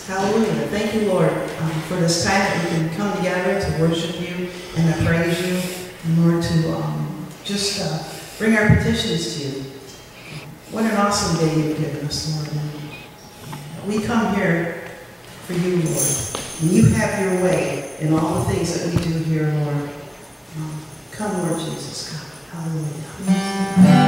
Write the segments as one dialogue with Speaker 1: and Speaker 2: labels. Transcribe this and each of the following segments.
Speaker 1: Hallelujah. Thank you, Lord, for this time that we can come together to worship you and to praise you, and Lord, to just bring our petitions to you. What an awesome day you've given us, Lord. And we come here for you, Lord. And you have your way in all the things that we do here, Lord. Come, Lord Jesus, come. Hallelujah.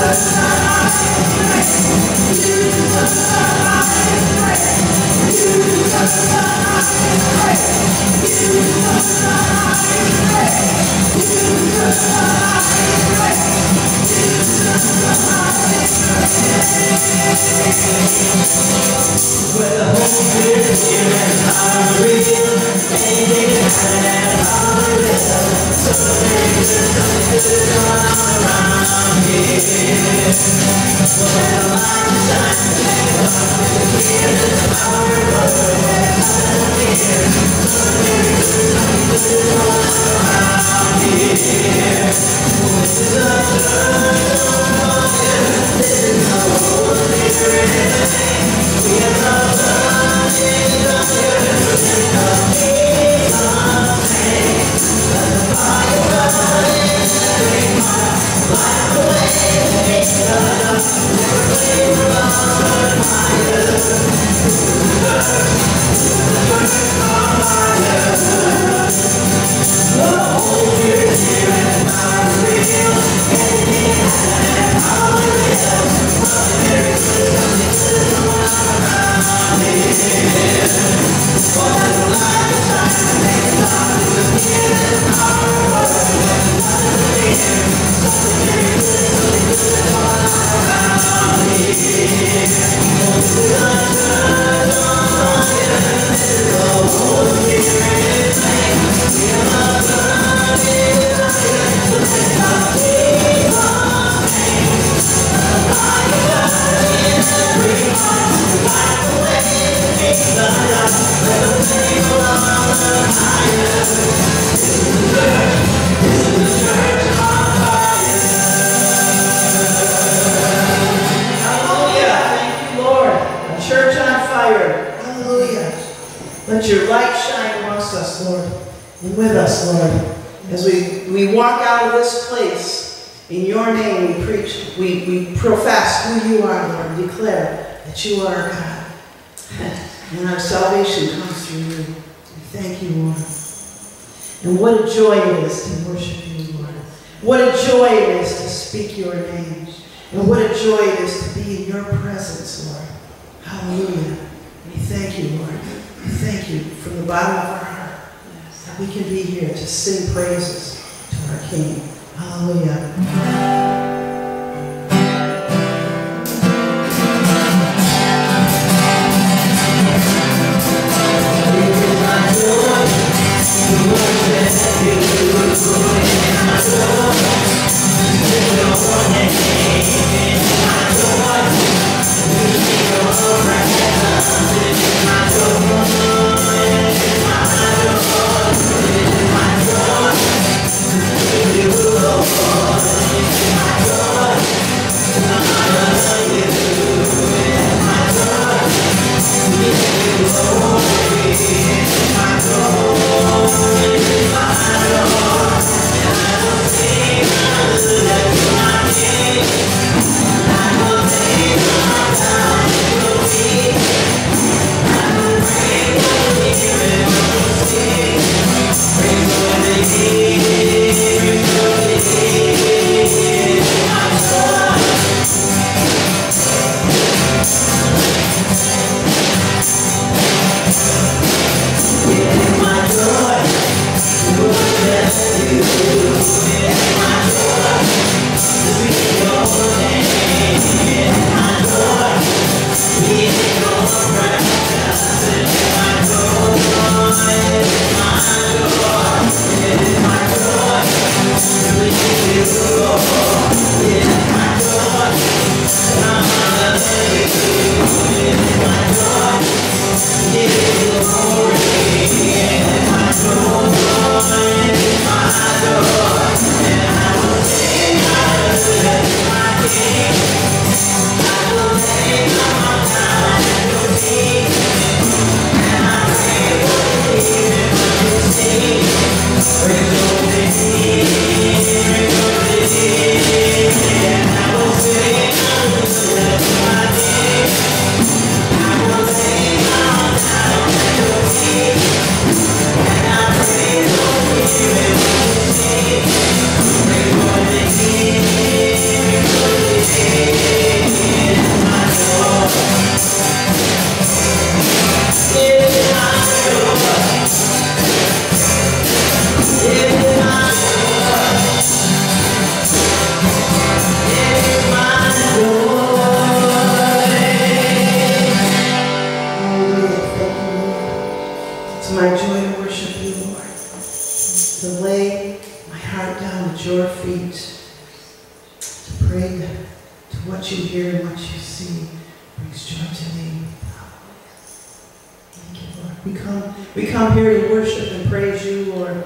Speaker 2: You
Speaker 1: Let your light shine amongst us, Lord, and with us, Lord. As we walk out of this place, in your name we preach, we profess who you are, Lord, and declare that you are God. And our salvation comes through you. We thank you, Lord. And what a joy it is to worship you, Lord. What a joy it is to speak your name. And what a joy it is to be in your presence, Lord. Hallelujah. We thank you, Lord. We thank you from the bottom of our heart that we can be here to sing praises to our King. Hallelujah.
Speaker 2: You
Speaker 1: hear and what you see brings joy to me. Thank you, Lord. We come here to worship and praise you, Lord.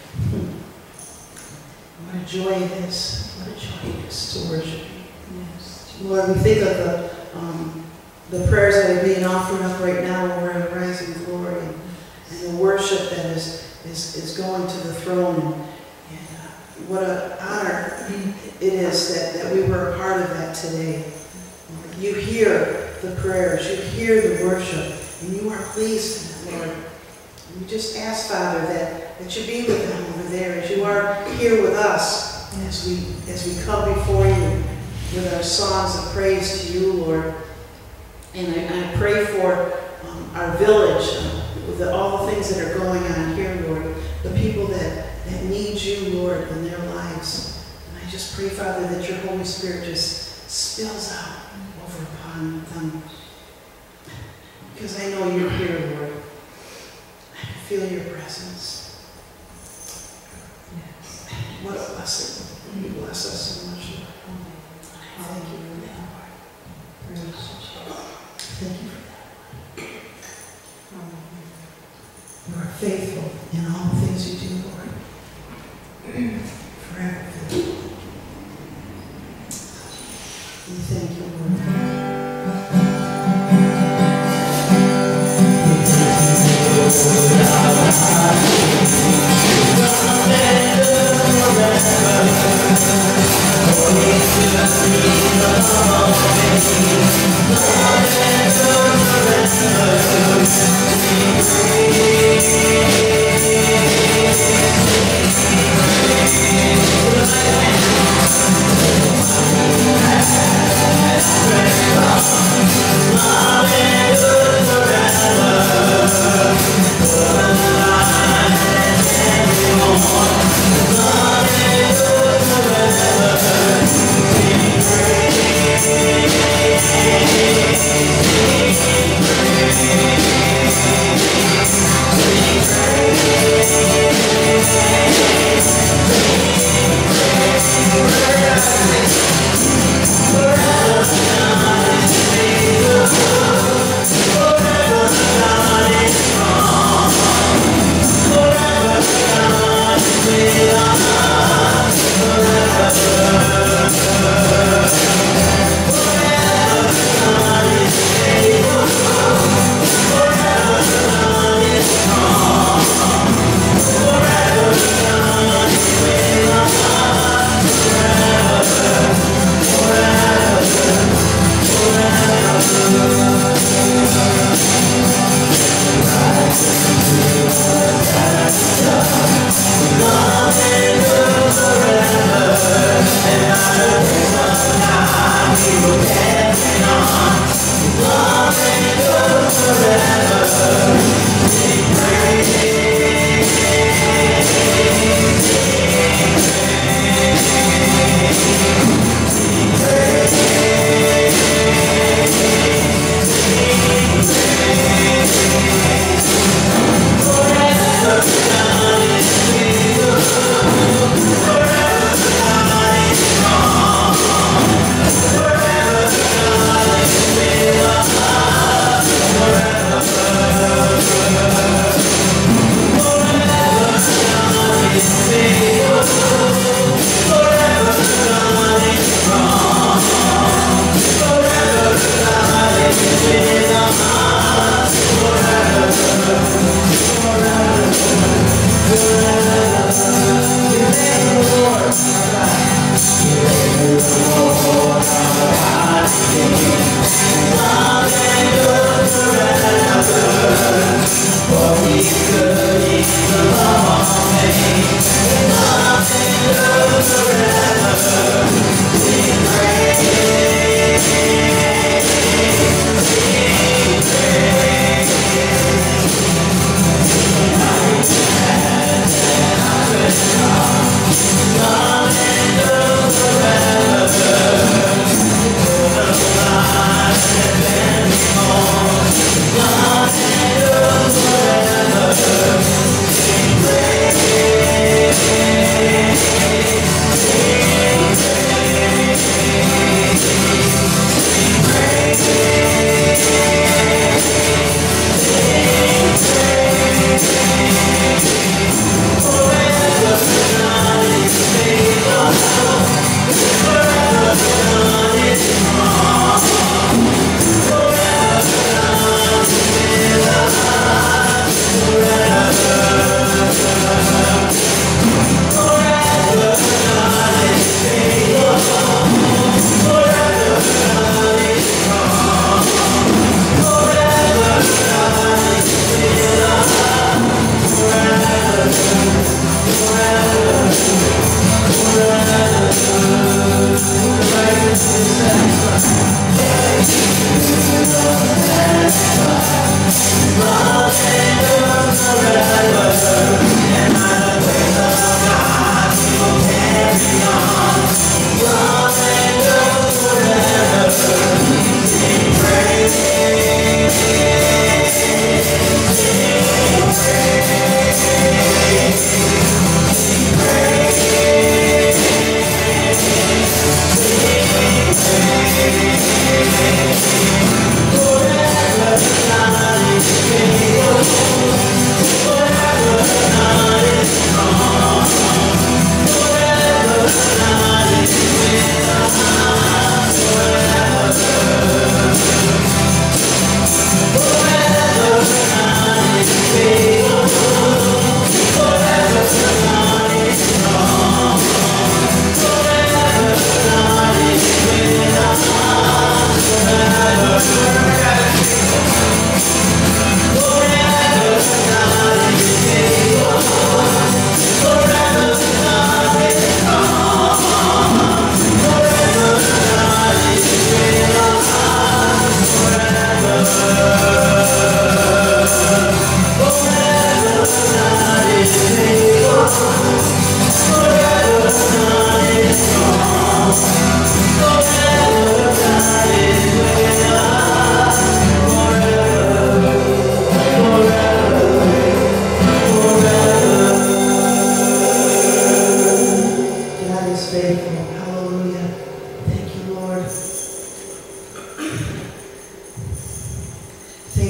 Speaker 1: What a joy it is. What a joy it is to worship you. Yes. Lord, we think of the prayers that are being offered up right now, Lord, in rising glory, and the worship that is going to the throne. And what an honor it is that we were a part of that today. Lord, you hear the prayers, you hear the worship, and you are pleased with it, Lord. And we just ask, Father, that you be with them over there as you are here with us, as we come before you with our songs of praise to you, Lord. And I pray for our village, with all the things that are going on here, Lord, the people that need you, Lord, in their lives. And I just pray, Father, that your Holy Spirit just spills out over upon them. Because I know you're here, Lord. I can feel your presence. Yes. What a blessing. You bless us so much, Lord. I thank you for that, Lord. Praise you. Thank you for that. You are faithful in all the things you do, Lord. Forever faithful. We thank you, Lord.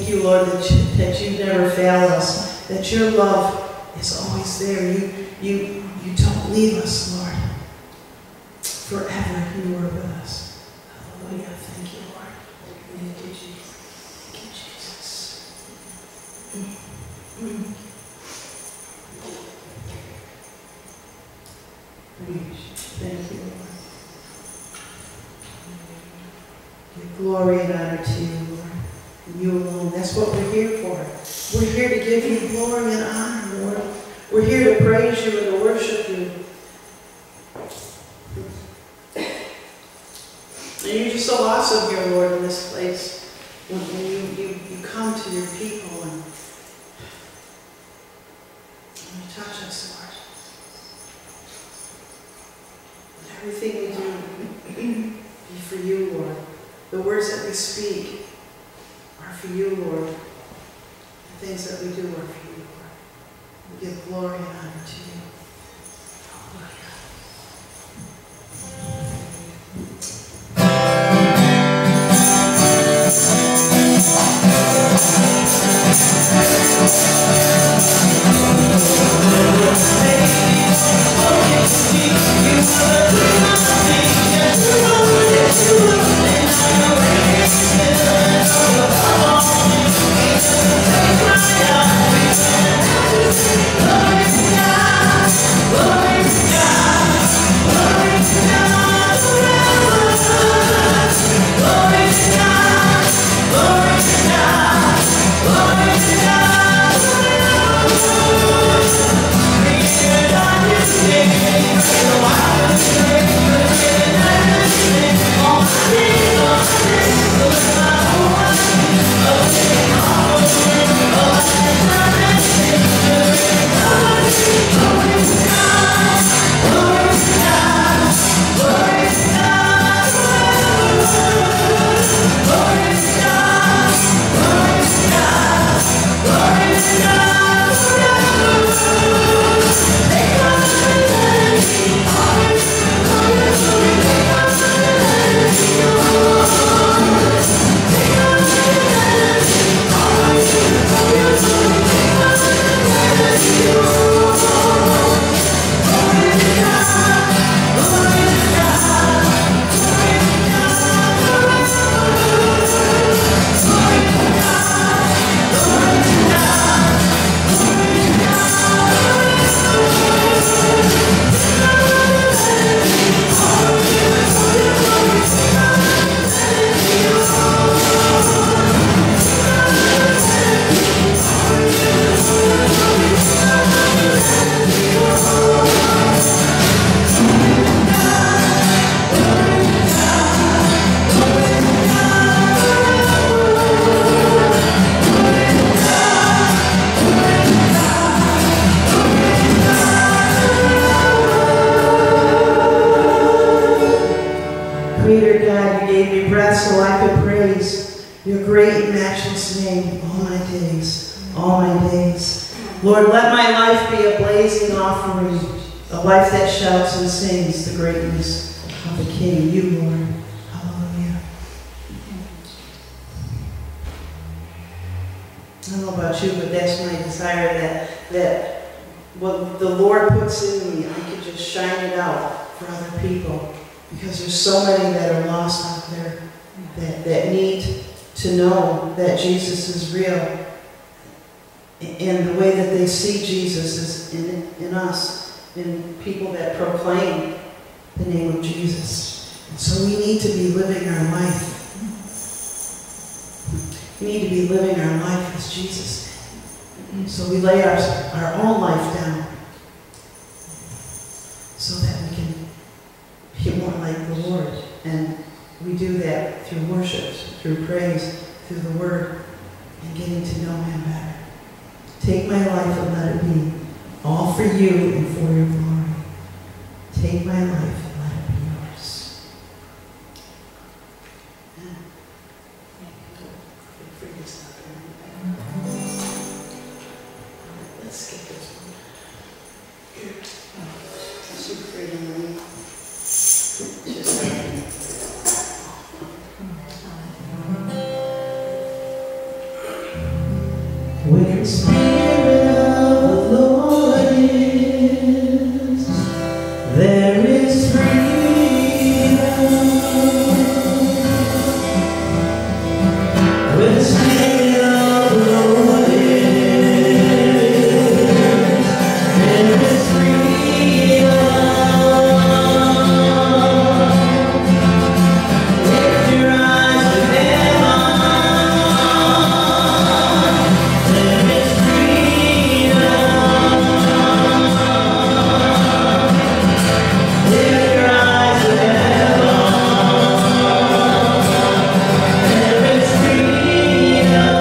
Speaker 1: Thank you, Lord, that you never fail us, that your love is always there. You don't leave us, Lord. Forever you are with us. Hallelujah. Thank you, Lord. Thank you, Jesus. Thank you, Jesus. Thank you, Lord. Give glory and honor to you, Lord. You alone. That's what we're here for. We're here to give you glory and honor, Lord. We're here to praise you and to worship you. And you're just so awesome here, Lord, in this place. When you come to your people and you touch us, Lord. Let everything we do be for you, Lord. The words that we speak are for you, Lord. The things that we do are for you, Lord. We give glory and honor to you. Creator God, you gave me breath so I could praise your great and matchless name all my days, all my days. Lord, let my life be a blazing offering, a life that shouts and sings the greatness of the King, you, Lord. Hallelujah. I don't know about you, but that's my desire, that what the Lord puts in me, I could just shine it out for other people. Because there's so many that are lost out there that need to know that Jesus is real. And the way that they see Jesus is in us, in people that proclaim the name of Jesus. And so we need to be living our life. We need to be living our life as Jesus. So we lay our own life down so that we can be more like the Lord. And we do that through worship, through praise, through the Word, and getting to know Him better. Take my life and let it be all for you and for your glory. Take my life and let it be yours. Let's get this one. Super freedom. Just like
Speaker 2: Where the Spirit of the Lord is, there is freedom. Where the Spirit of the Lord is, there is freedom. Lift your eyes to heaven. There is freedom. Lift your eyes to heaven. There is freedom.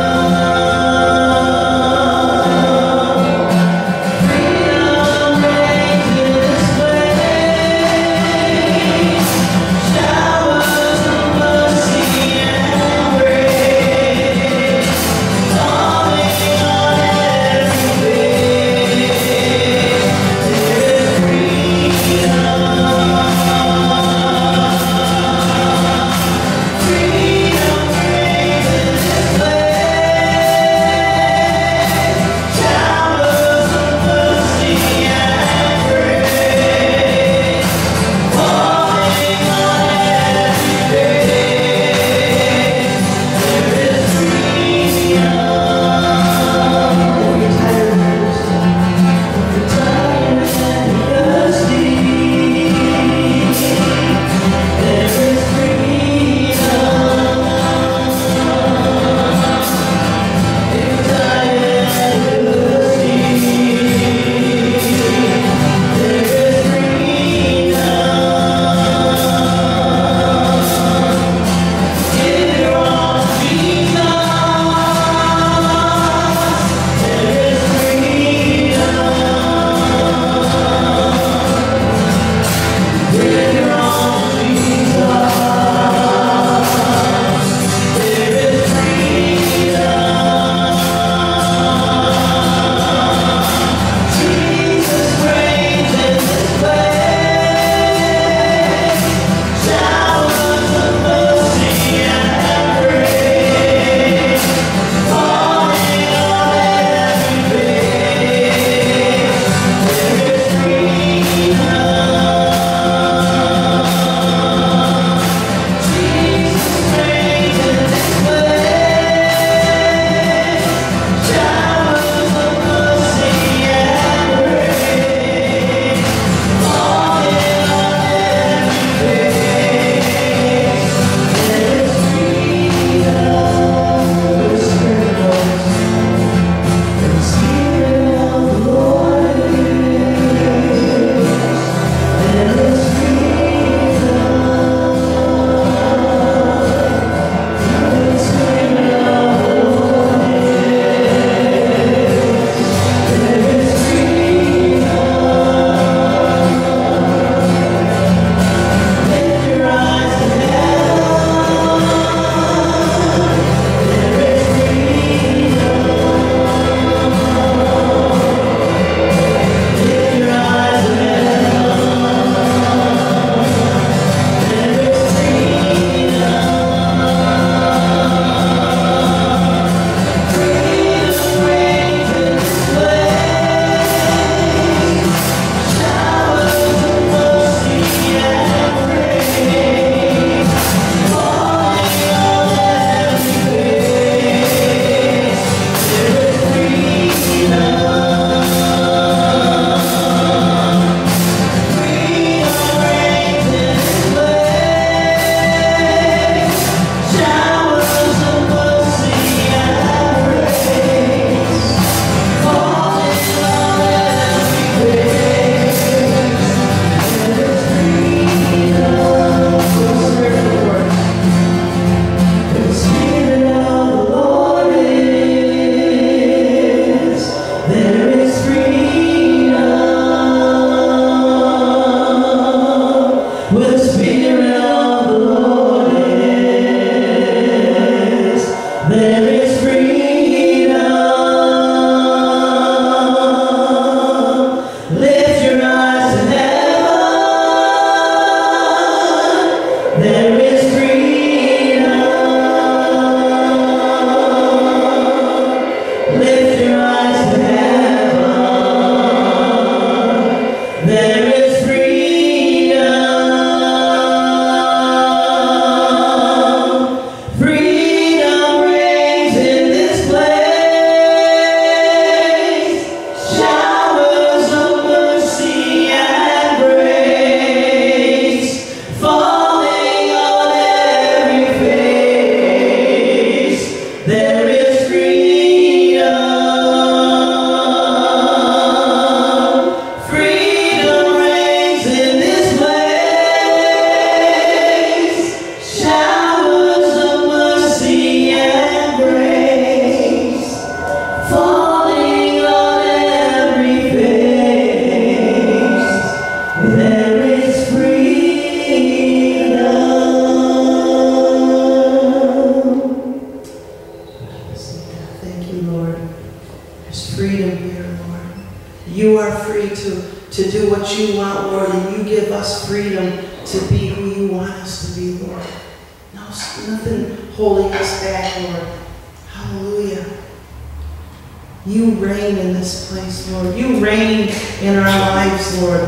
Speaker 1: to do what you want, Lord, and you give us freedom to be who you want us to be, Lord. No, nothing holding us back, Lord. Hallelujah. You reign in this place, Lord. You reign in our lives, Lord.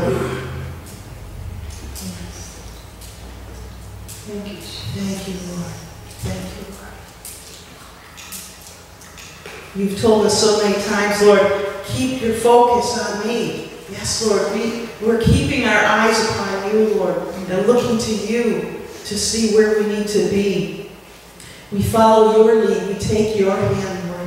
Speaker 1: Thank you. Thank you, Lord. Thank you, Lord. You've told us so many times, Lord, keep your focus on me. Yes, Lord. We're keeping our eyes upon you, Lord, and looking to you to see where we need to be. We follow your lead. We take your hand, Lord.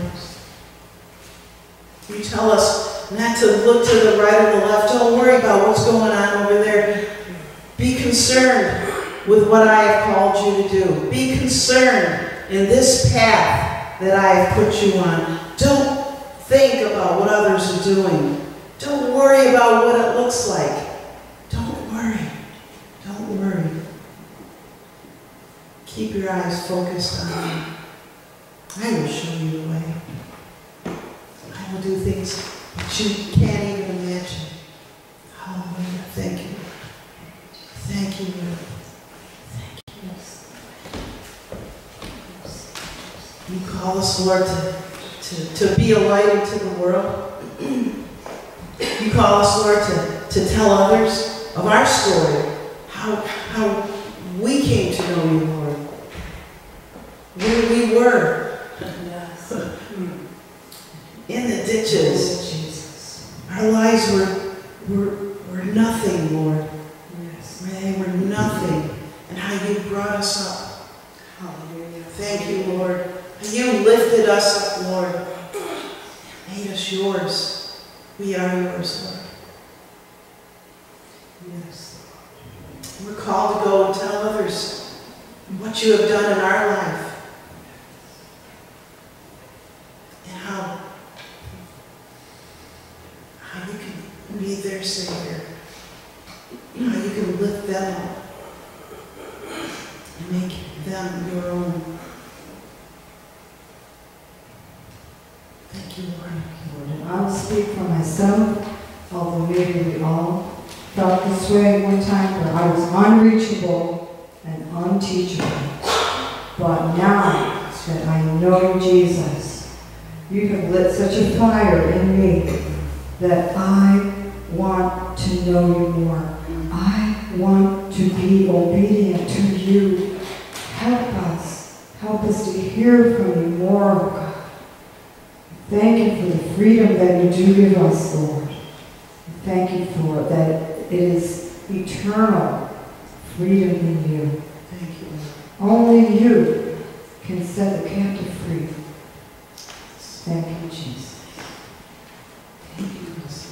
Speaker 1: You tell us not to look to the right or the left. Don't worry about what's going on over there. Be concerned with what I have called you to do. Be concerned in this path that I have put you on. Don't think about what others are doing. Don't worry about what it looks like. Don't worry. Don't worry. Keep your eyes focused on me. I will show you the way. I will do things that you can't even imagine. Hallelujah. Thank you. Thank you, Lord. You call us, Lord, to be a light into the world. You call us, Lord, to tell others of our story, how we came to know you, Lord. Where we were. In the ditches. Our lives were nothing, Lord. Where they were nothing. And how you brought us up. Hallelujah. Thank you, Lord. You lifted us up, Lord. Made us yours. We are yours, Lord. Yes. We're called to go and tell others what you have done in our life. And how you can be their Savior. How you can lift them up and make them your own. Thank you, Lord.
Speaker 3: And I'll speak for myself, although maybe we all felt this way one time, where I was unreachable and unteachable. But now that I know Jesus, you have lit such a fire in me that I want to know you more. I want to be obedient to you. Help us to hear from you more, oh God. Thank you for the freedom that you do give us, Lord. Thank you for that it is eternal freedom in you.
Speaker 1: Thank you, Lord.
Speaker 3: Only you can set the captive free. Thank you, Jesus. Thank you, Jesus.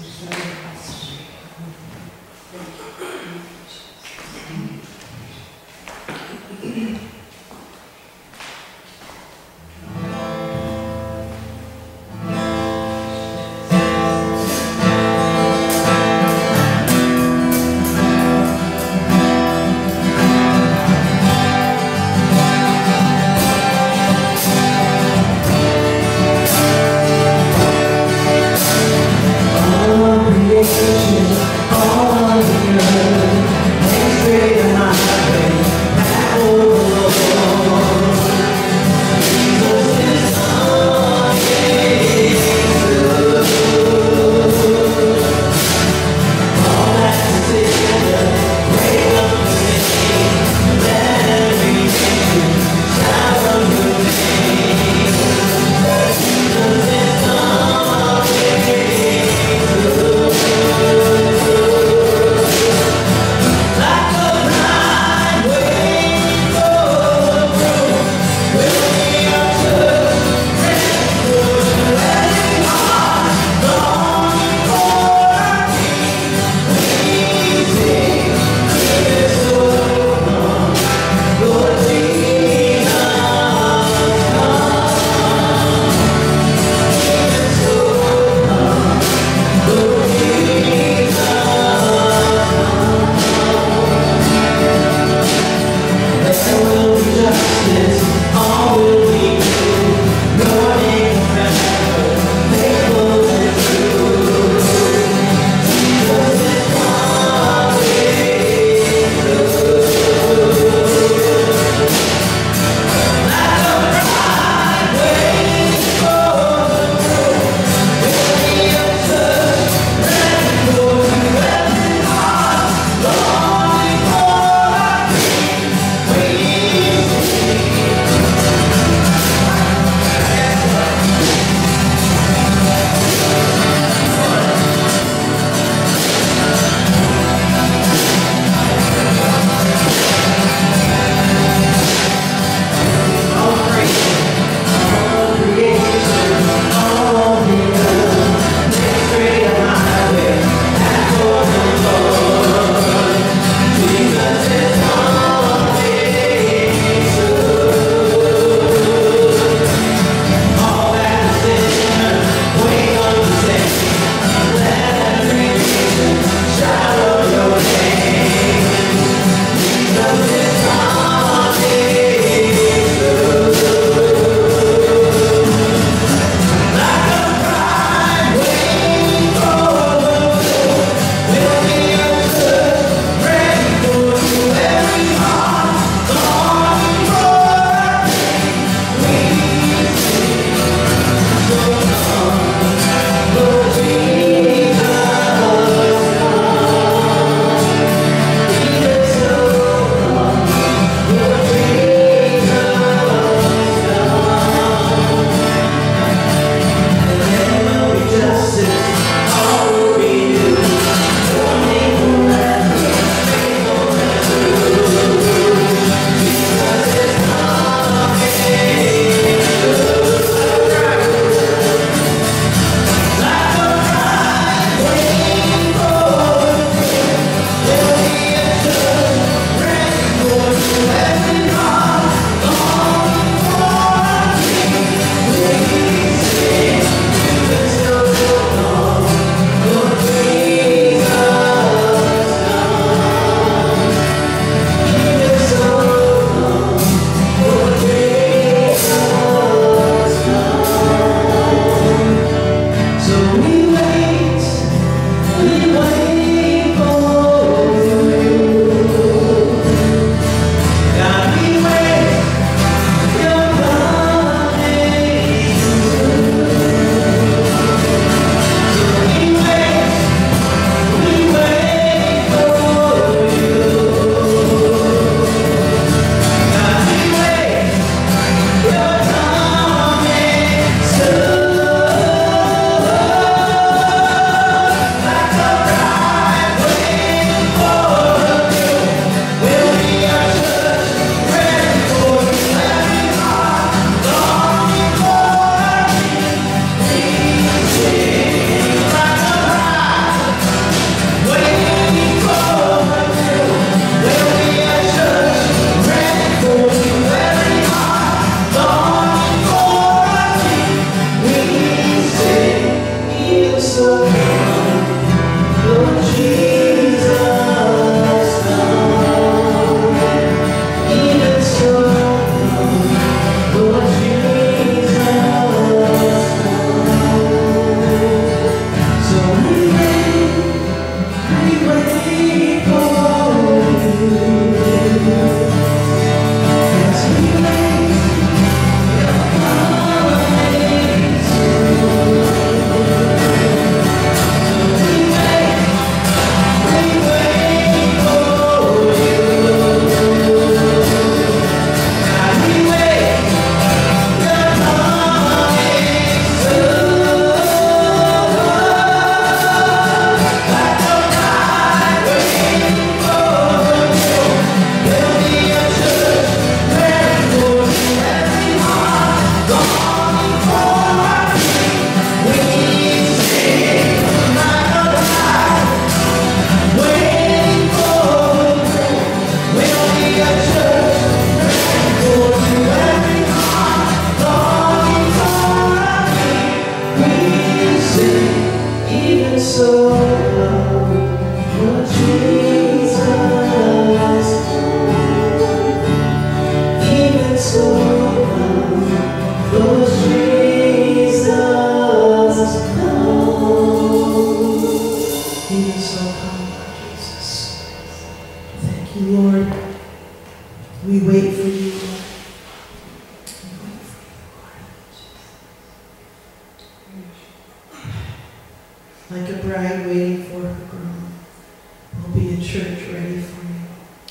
Speaker 1: like a bride waiting for her groom. We'll be a church ready for you.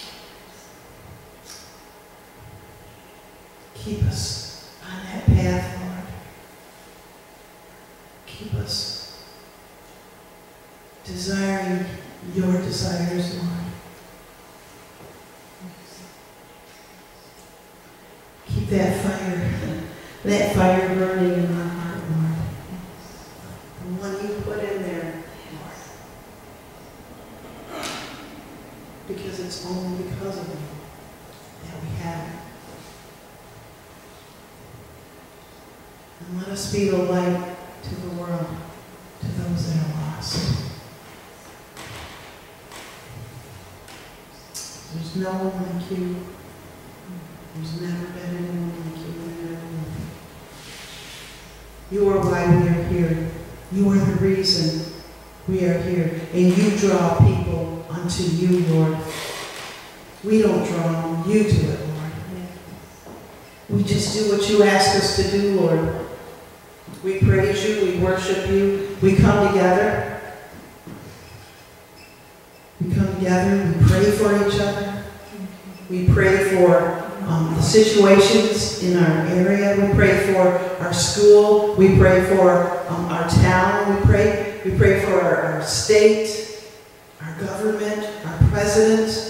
Speaker 1: Keep us on that path, Lord. Keep us desiring your desires, Lord. Keep that fire burning in our heart, Lord. The one you put in there, Lord. Because it's only because of you that we have it. And let us be the light to the world, to those that are lost. There's no one like you. There's never been anyone like you, and there will be. You are why we are here. You are the reason we are here. And you draw people unto you, Lord. We don't draw them. You do it, Lord. We just do what you ask us to do, Lord. We praise you. We worship you. We come together. We come together. We pray for each other. We pray for the situations in our area. We pray for our school. We pray for our town. We pray for our state, our government, our president.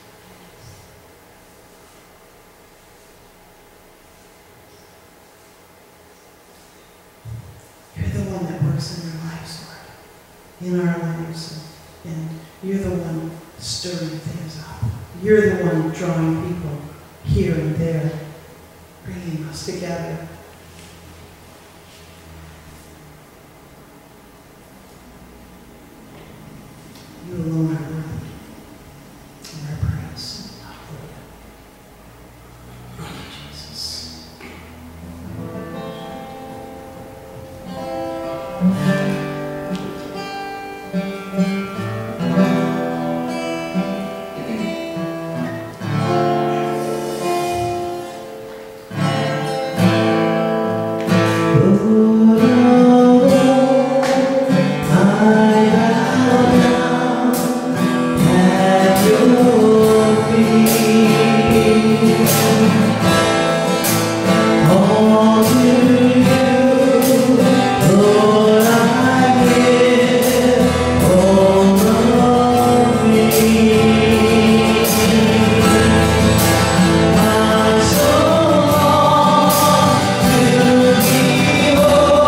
Speaker 1: You're the one that works in our lives, Lord. In our lives. And you're the one stirring things up. You're the one drawing people here and there, bringing us together. You alone are worthy of our praise. Thank you, Jesus.
Speaker 2: Oh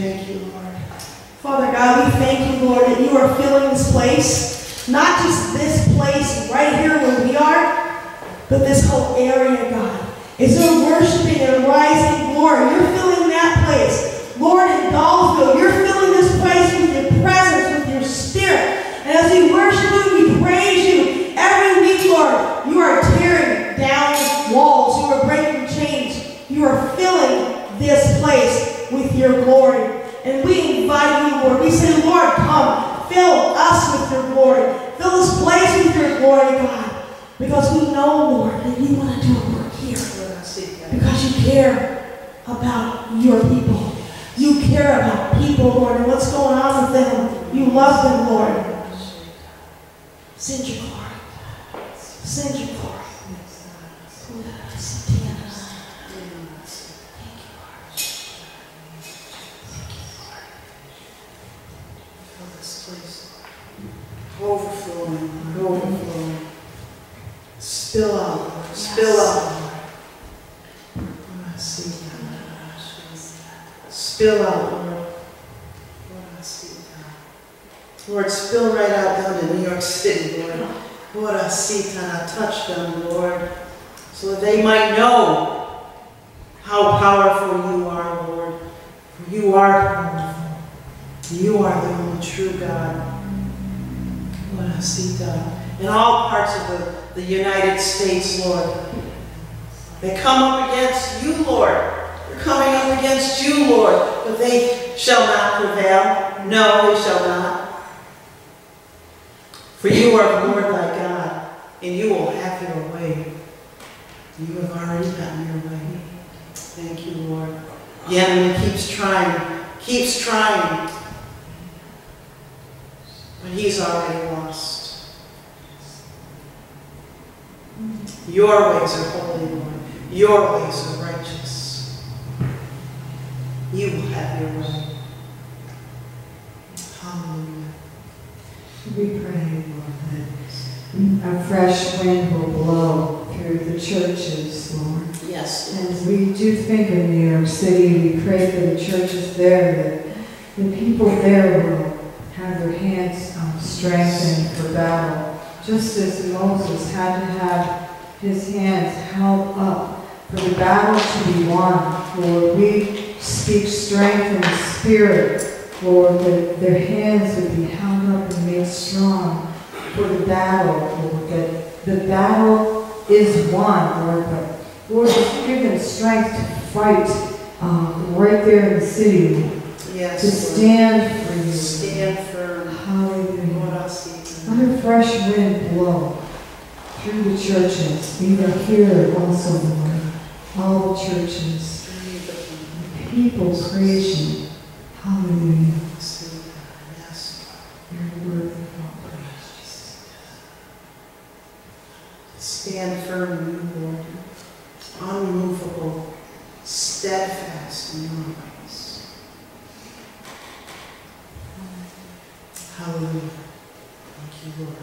Speaker 1: Thank you, Lord.
Speaker 4: Father God, we thank you, Lord, that you are filling this place. Not just this place right here where we are, but this whole area, God. As they're worshiping and rising glory, you're filling that place. Lord, in Dolphville, you're filling this place with your presence, with your spirit. And as we worship you, we praise you. Every week, Lord, you are tearing down walls. You are breaking chains. You are filling this place with your glory. And we invite you, Lord. We say, Lord, come. Fill us with your glory. Fill this place with your glory, God. Because we know, Lord, that you want to do a work here. Because you care about your people. You care about people, Lord, and what's going on with them. You love them, Lord. Send your glory. Send your glory.
Speaker 1: Overflowing, overflowing. Spill out, spill out. Spill out, Lord. Lord, spill right out down to New York City, Lord. Lord, touch them, Lord, so that they might know how powerful you are, Lord. For you are powerful. You are the only true God. In all parts of the United States, Lord, they come up against you, Lord. They're coming up against you, Lord, but they shall not prevail. No, they shall not. For you are the Lord thy God, and you will have your way. You have already gotten your way. Thank you, Lord. The enemy keeps trying, but he's already lost. Your ways are holy, Lord. Your ways are righteous. You will have your way. Hallelujah.
Speaker 3: We pray, Lord, that a fresh wind will blow through the churches, Lord.
Speaker 1: Yes.
Speaker 3: As we do think of New York City, we pray for the churches there, that the people there will have their hands strengthened for battle. Just as Moses had to have his hands held up for the battle to be won, Lord, we speak strength and spirit, Lord, that their hands would be held up and made strong for the battle, Lord, that the battle is won, Lord, but Lord, just give them strength to fight right there in the city,
Speaker 1: Yes,
Speaker 3: to
Speaker 1: Lord.
Speaker 3: stand for you.
Speaker 1: Stand firm.
Speaker 3: Hallelujah. Let a fresh wind blow through the churches, even here also, Lord. All the churches. People praise you. Hallelujah.
Speaker 1: Yes.
Speaker 3: Your word of all praise.
Speaker 1: Stand firm in you, Lord. Unmovable, steadfast in your ways. Hallelujah. Thank you, Lord.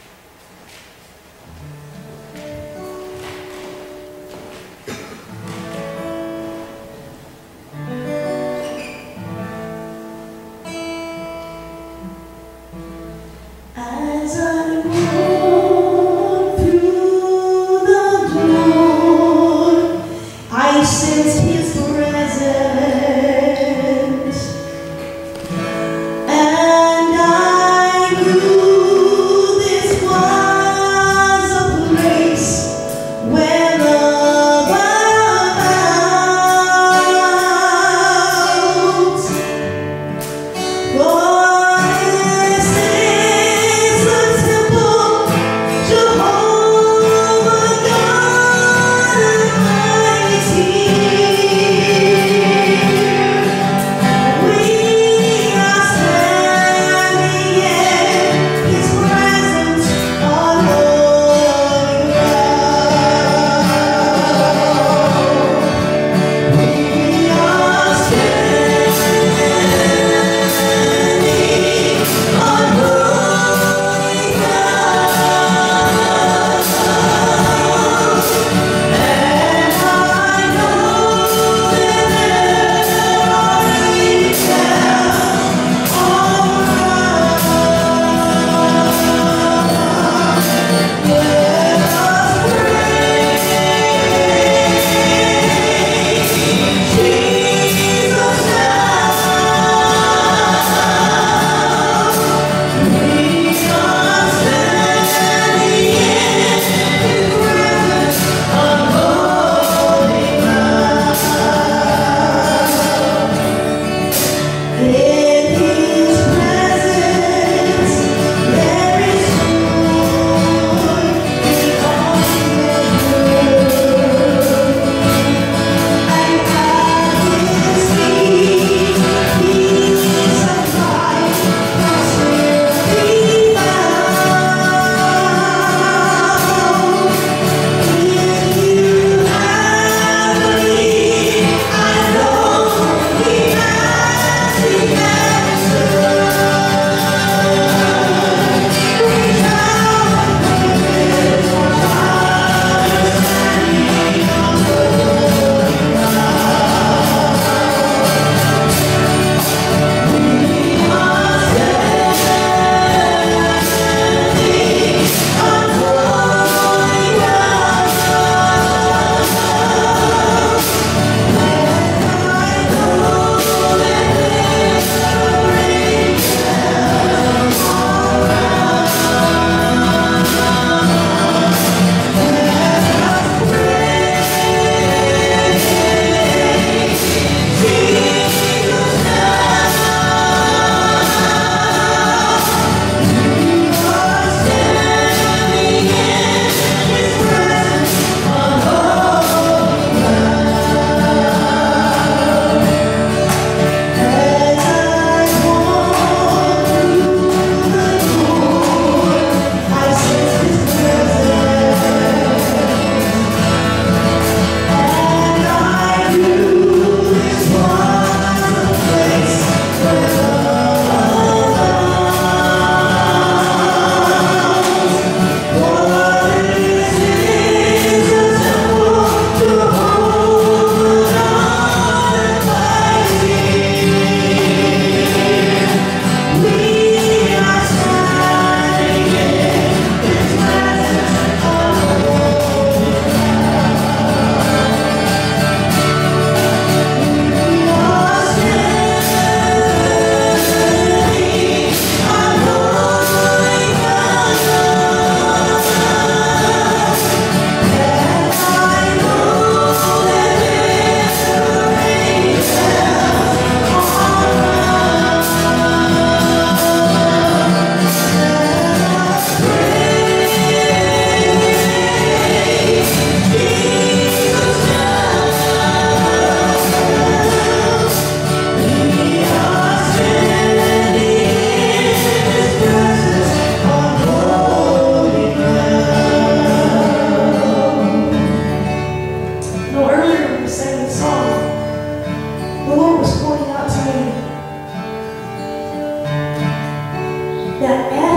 Speaker 4: As I walk through the door, I sense His presence, and I knew this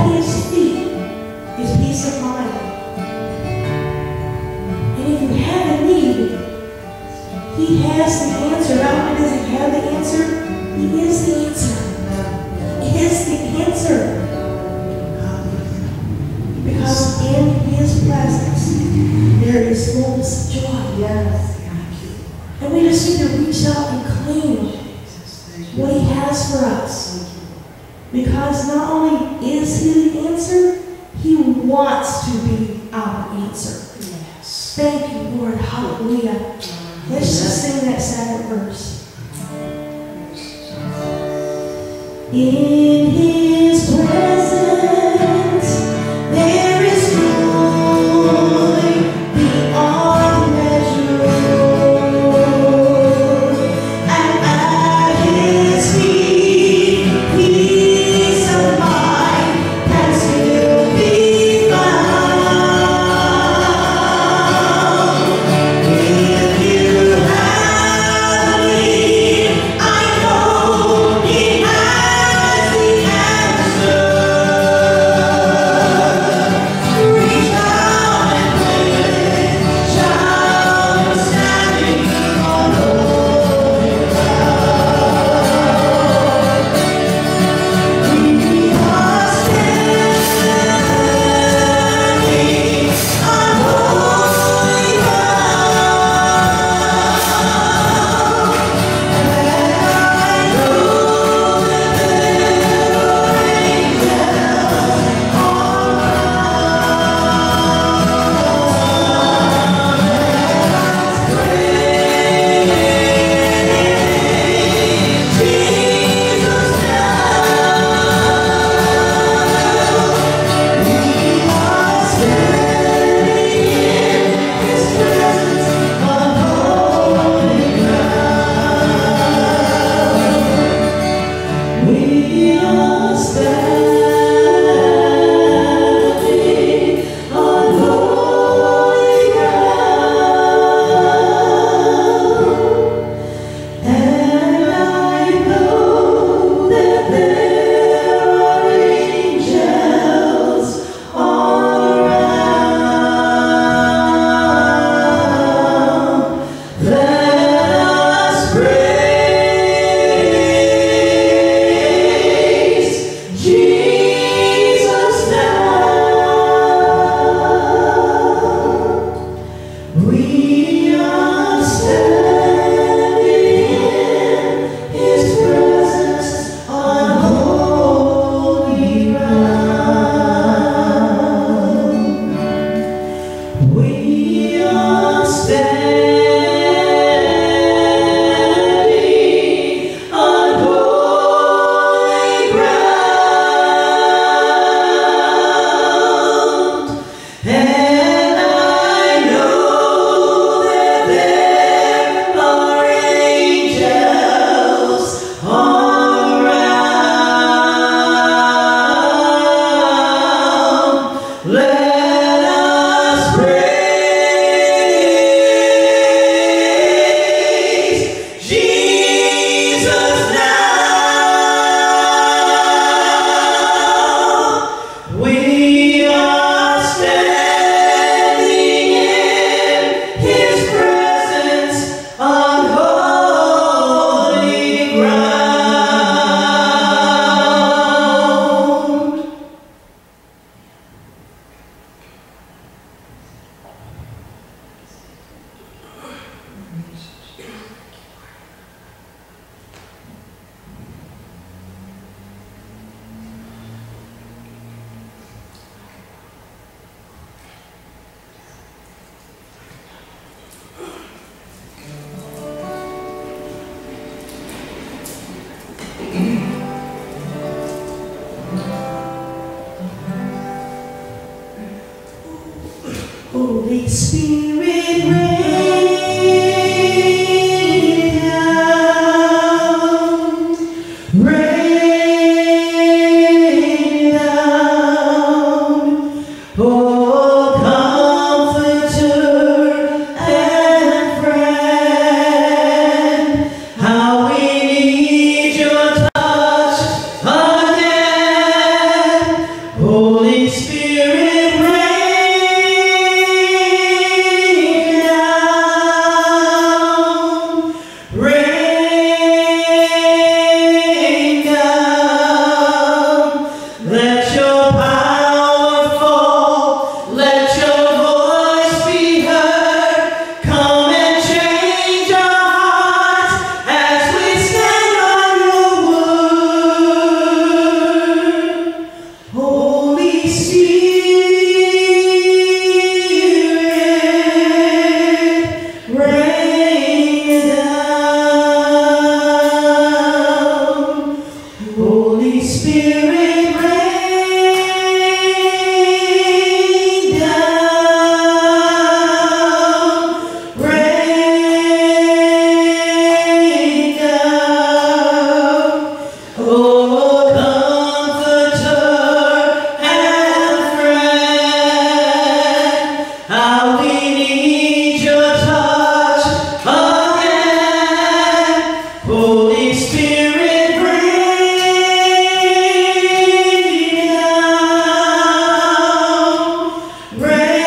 Speaker 4: at his feet is peace of mind. And if you have a need, he has the answer. Not only does he have the answer, he is the answer. He is the answer. Because in his presence, there is fullness of joy.
Speaker 3: Yes.
Speaker 4: And we just need to reach out and claim what he has for us. Because not only is he the answer, he wants to be our answer. Thank you, Lord. Hallelujah. Let's just sing that second verse. In his presence, there is joy beyond measure. And at his feet, peace of mind can still be found. If you have a need, I know he has the answer. Reach out and claim it, child, standing on holy ground. We are standing on holy ground, and I know that there are angels all we are standing on holy ground, and I know that there are angels all around. Let us praise Jesus now. We are standing in his presence on holy ground. We are standing on holy ground, and I know that there are angels all around. Let us praise Jesus now. We are standing in his presence on holy ground. Holy Spirit, rain down, rain down. Oh, comforter and friend, how we need your touch again. Oh,
Speaker 2: Holy Spirit, rain down, rain down. Oh, comforter and friend, how we need your touch again. Holy Spirit, rain down,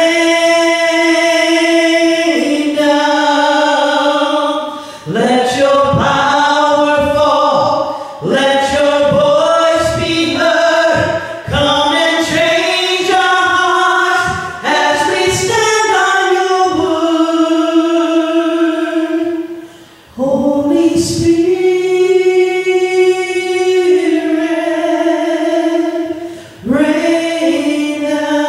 Speaker 2: rain down. Let your power fall, let your voice be heard. Come and change our hearts as we stand on your word. Holy Spirit, rain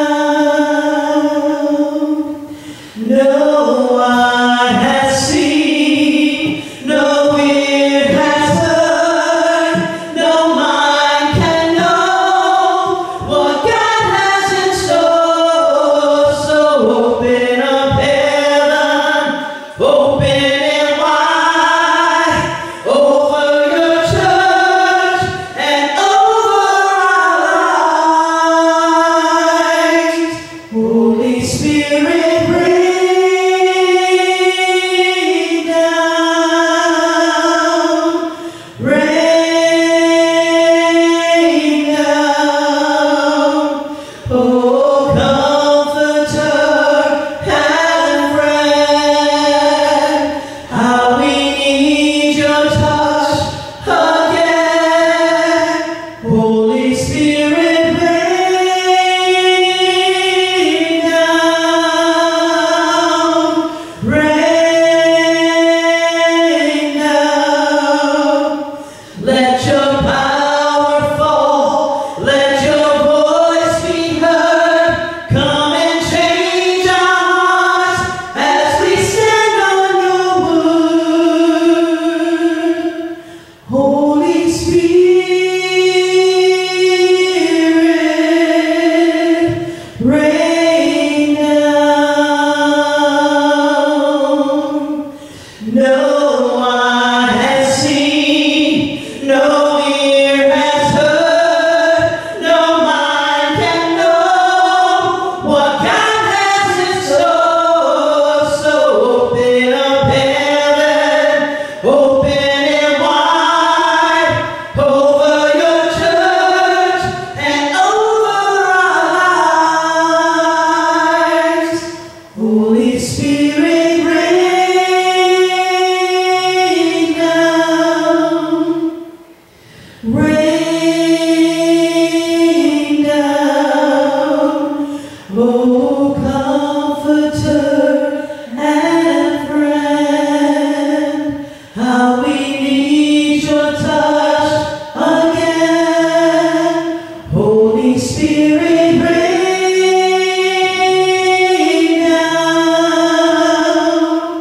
Speaker 2: down. No eye has seen, no ear has heard, no mind can know what God has in store. So open up heaven, open it wide over your church and over our lives. Holy Spirit, rain down, rain down. Oh, comforter and friend, how we need your touch again. Holy Spirit, rain down, rain down. Let your power fall, let your voice be heard. Come and change our hearts as we stand on your word. Holy Spirit, rain down. No eye has seen, no ear has heard, no mind can know what God has in store. So open up heaven, open it wide over your church and over our lives. Holy Spirit, rain down, rain down. Oh, comforter and friend, how we need your touch again. Holy Spirit, rain down,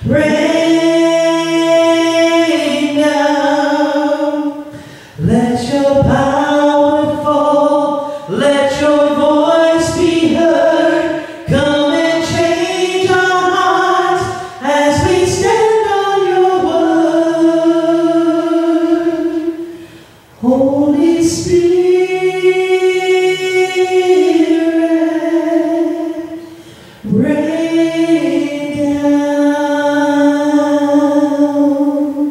Speaker 2: rain down. Let your power fall, let your voice be heard. Come and change our hearts as we stand on your word. Holy Spirit, rain down.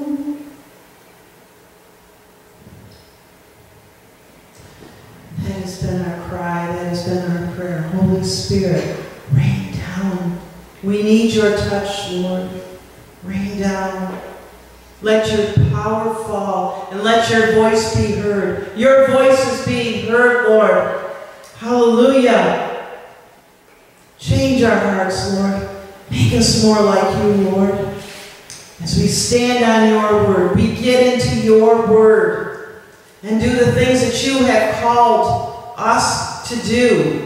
Speaker 1: That has been our cry, that has been our prayer. Holy Spirit, rain down. We need your touch, Lord. Rain down. Let your power fall and let your voice be heard. Your voice is being heard, Lord. Hallelujah. Change our hearts, Lord. Make us more like you, Lord. As we stand on your word, we get into your word and do the things that you have called us to do.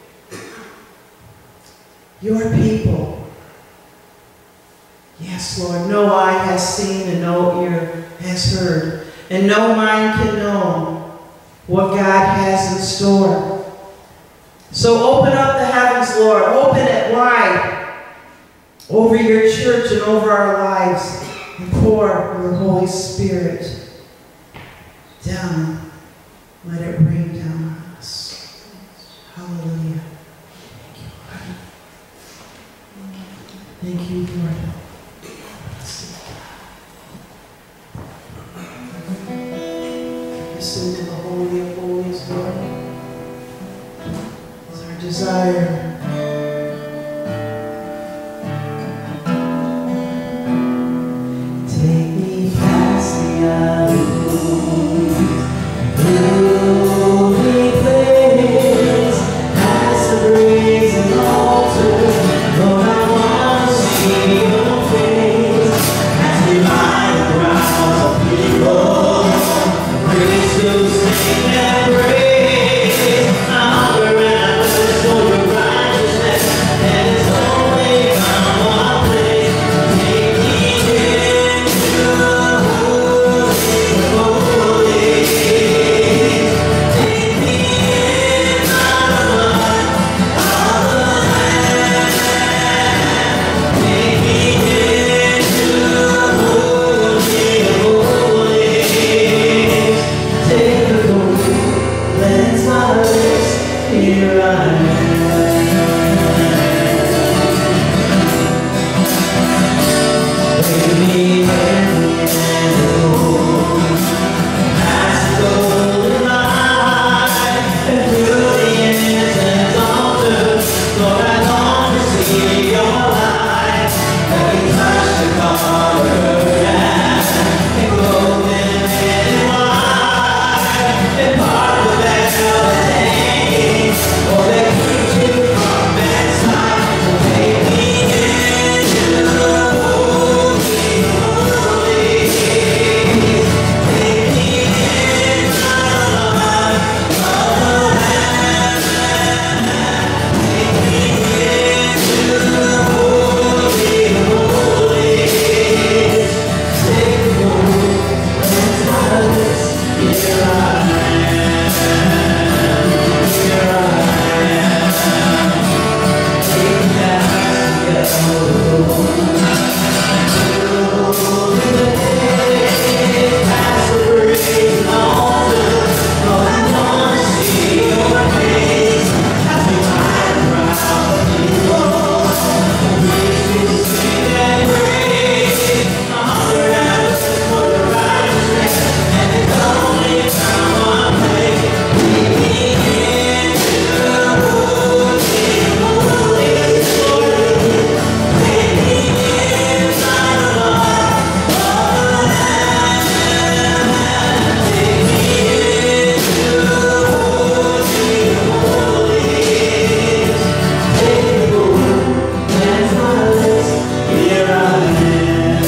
Speaker 1: Your people. Yes, Lord, no eye has seen and no ear has heard, and no mind can know what God has in store. So open up the heavens, Lord. Open it wide over your church and over our lives. And pour your Holy Spirit down. Let it rain down on us. Hallelujah. Thank you, Lord. Listen to the Holy of Holies, Lord. It's our desire. Take me past the alleys, holy place, past the brazen altar. Lord, I want to see your face as we lie around the people. Praise to sing and praise. I hunger and I thirst for your righteousness, and it's only found one place. Take me into the holy of holies. Take me in out of the heart of the land. Take me into the holy of holies. Take the gold, cleanse my lips, here I am. Bring me heavy and gold, past the golden light, and through the incense altar. Lord, I long to see your light. Let me touch the conquered and clothe in white, and part the veil that's hanging, or that keeps you from bedside. So take me into the holy of holies. Take me in out of the heart of the land. Take me into the holy of holies. Take the gold, cleanse my lips, here I am. Here I am. Take me past the alleys, past the brazen altar. Lord, I want to see your face as we lie around the people. Praise to sing and praise. I hunger and I thirst for your righteousness, and it's only found one place. Take me into the holy of holies, Lord. Take me inside of the heart of the land. Take me into the holy of holies. Take the gold, cleanse my lips, here I am.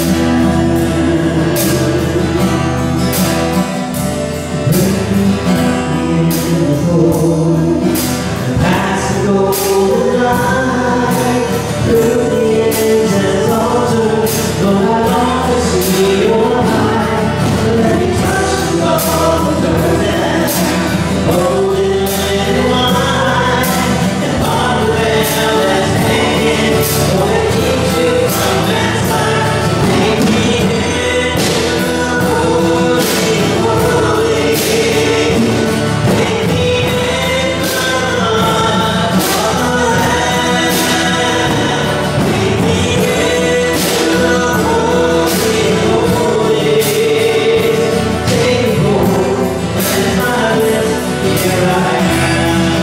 Speaker 1: Bring me into the fold, past the golden light, through the incense altar. Lord, I long to see your light. Let me touch the altar, holding in wine, and part the veil that's hanging, or that keeps you from bedside. So take me into the holy of holies. Take me in out of the heart of the land. Take me into the holy of holies. Take the gold, cleanse my lips, here I am.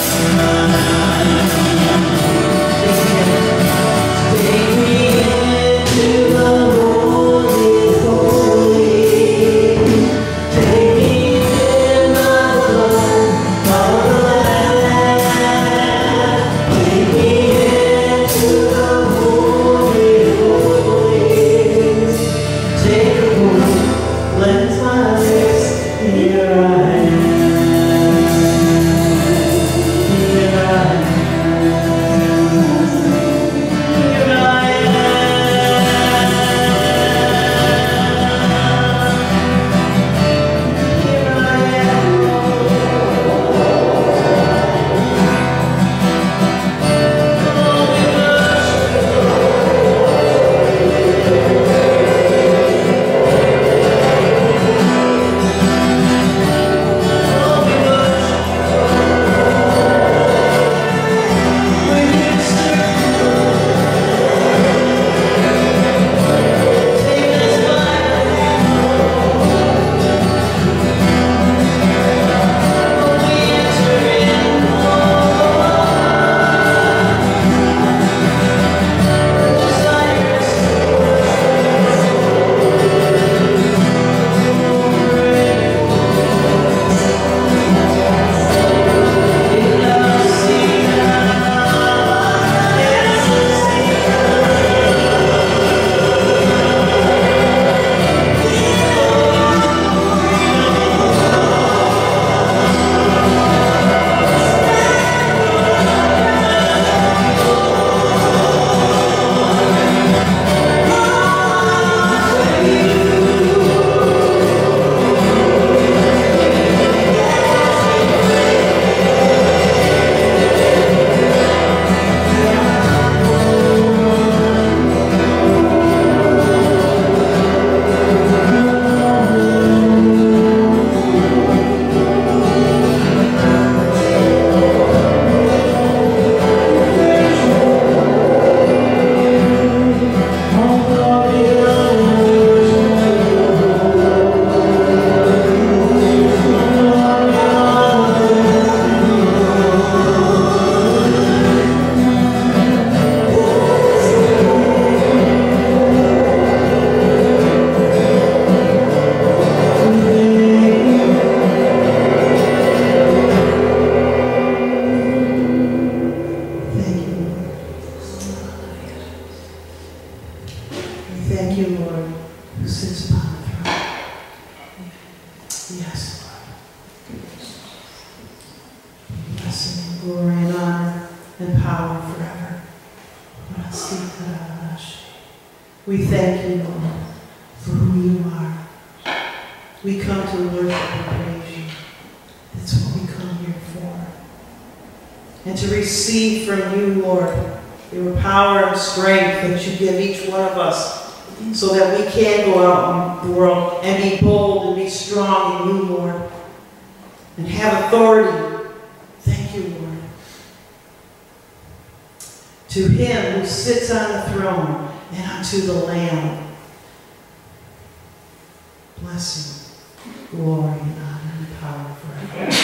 Speaker 1: Take me into the holy of holies. Take me in the blood of the Lamb. Take me into the holy of holies. Take the gold, cleanse my lips, here I am. power forever. We thank you, Lord, for who you are. We come to worship and praise you. That's what we come here for. And to receive from you, Lord, your power and strength that you give each one of us so that we can go out in the world and be bold and be strong in you, Lord, and have authority. Thank you, Lord. To him who sits on the throne and unto the Lamb, blessing, glory, and honor, and power forever.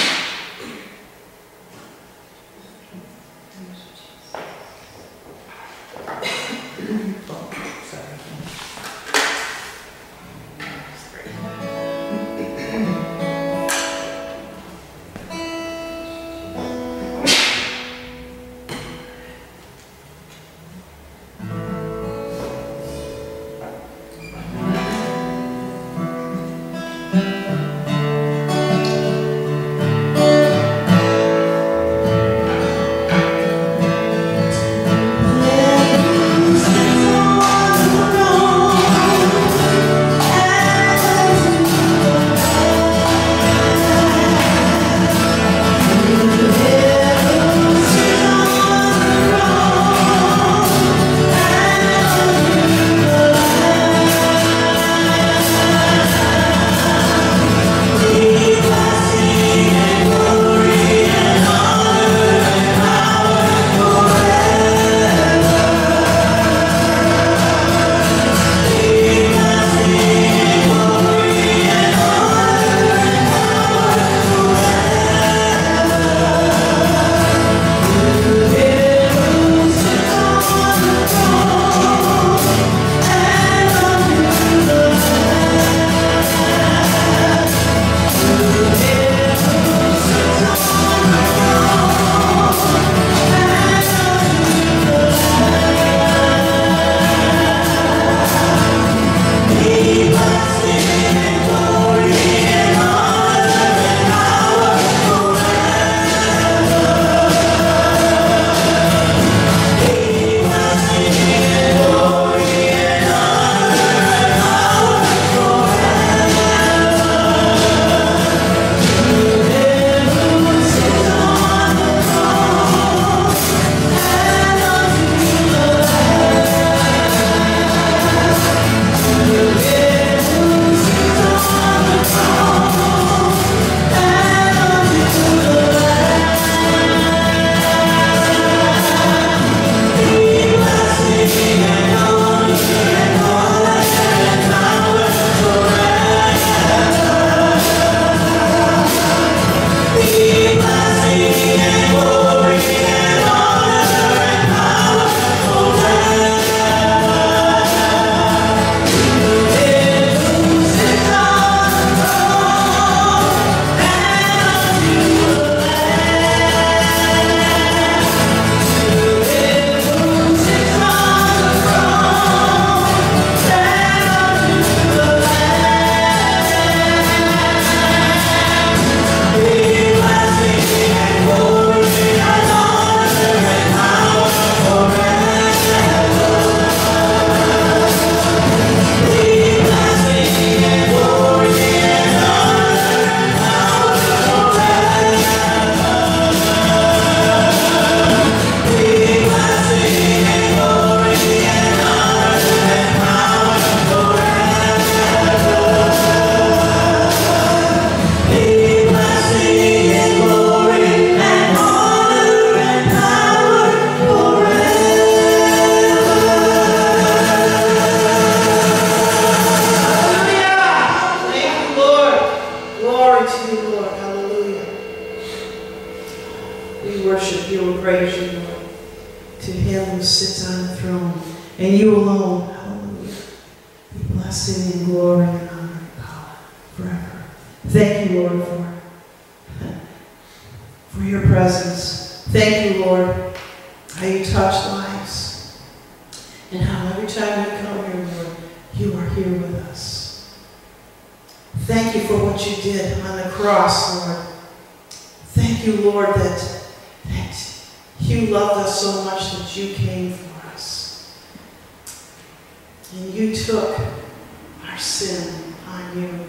Speaker 1: You loved us so much that you came for us. And you took our sin upon you.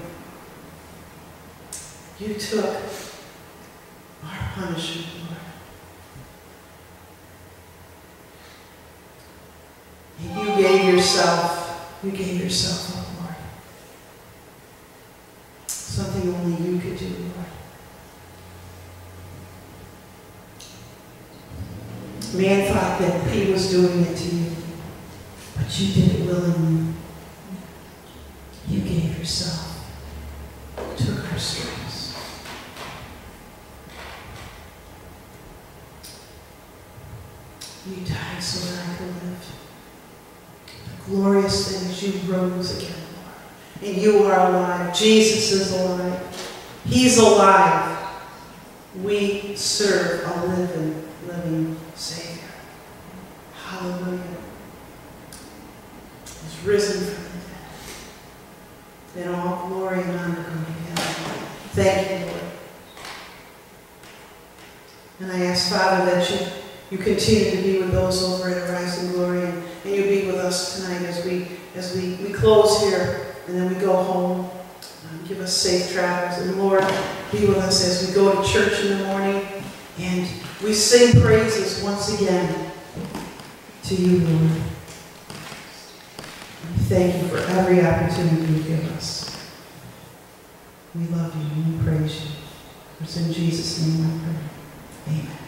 Speaker 1: You took our punishment, Lord. And you gave yourself up, Lord. Something only you could do, Lord. Man thought that he was doing it to you, but you did it willingly. You gave yourself, took our stripes. You died so that I could live. The glorious thing is you rose again, Lord. And you are alive. Jesus is alive. He's alive. We serve a living Savior. Hallelujah. He's risen from the dead. And all glory and honor come to him. Thank you, Lord. And I ask, Father, that you continue to be with those over at Arise in Glory, and you be with us tonight as we close here and then we go home. Give us safe travels. And Lord, be with us as we go to church in the morning and we sing praises once again to you, Lord. We thank you for every opportunity you give us. We love you and we praise you. It's in Jesus' name I pray. Amen.